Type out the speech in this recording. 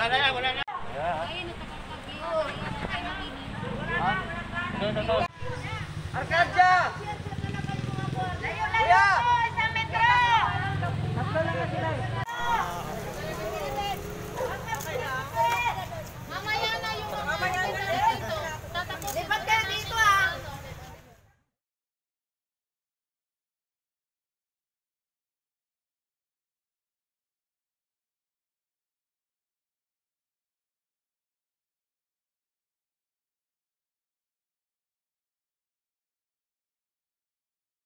Wala na, wala na. Arcadia! Layo-layo! Isang metro! Tatlo lang na sila eh.